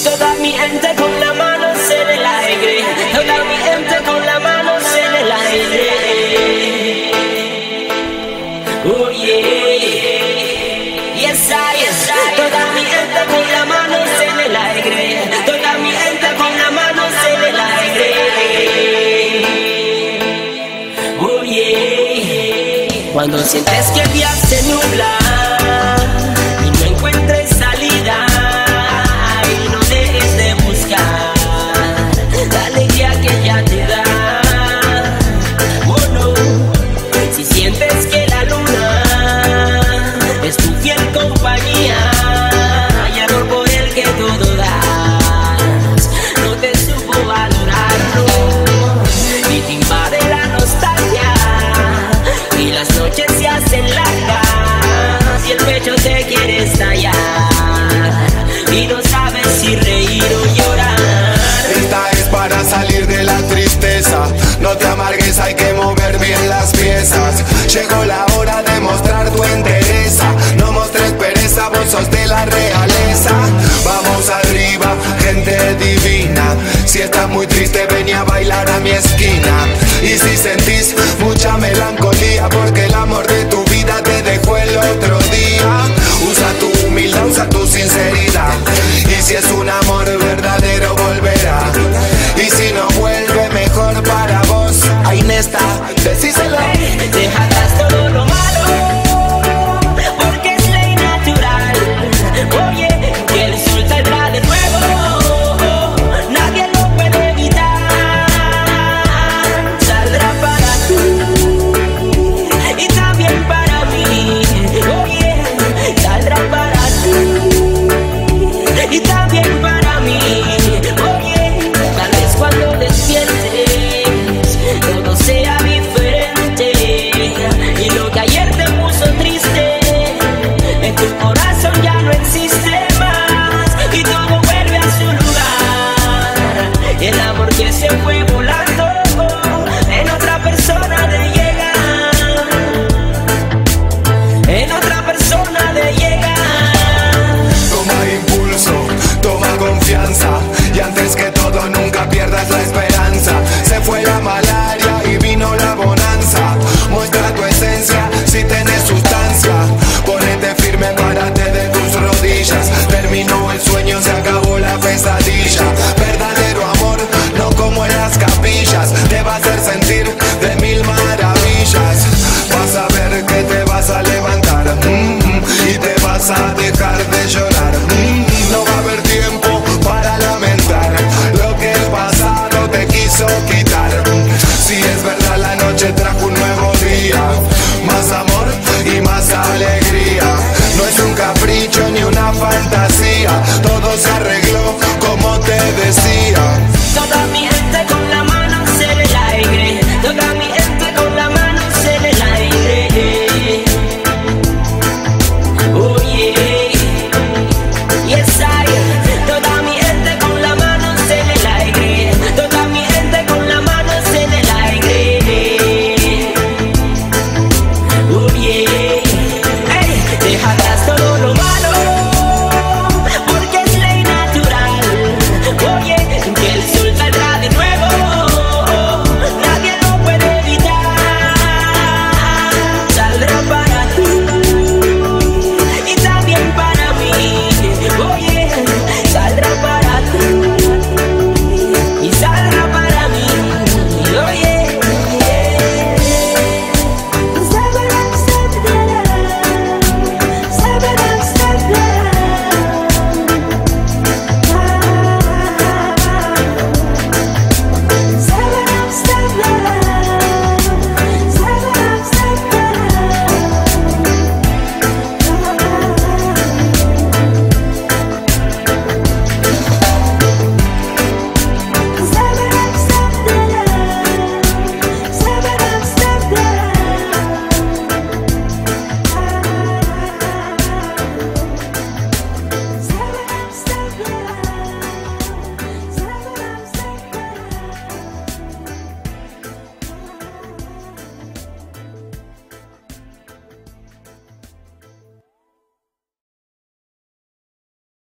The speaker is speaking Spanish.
Toda mi gente con las manos en el aire, toda mi gente con las manos en el aire. Oh yeah, yes I, toda mi gente con las manos en el aire, toda mi gente con las manos en el aire. Oh yeah, cuando sientes que el día se nubla y no encuentres salida, la alegría que ya te da. Oh no, si sientes que la luna es tu fiel compañía y amor por el que todo das, no te supo valorarlo y te invade la nostalgia y las noches se hacen largas y el pecho te quiere estallar y no sabes si reír o llorar. Para salir de la tristeza, no te amargues, hay que mover bien las piezas. Llegó la hora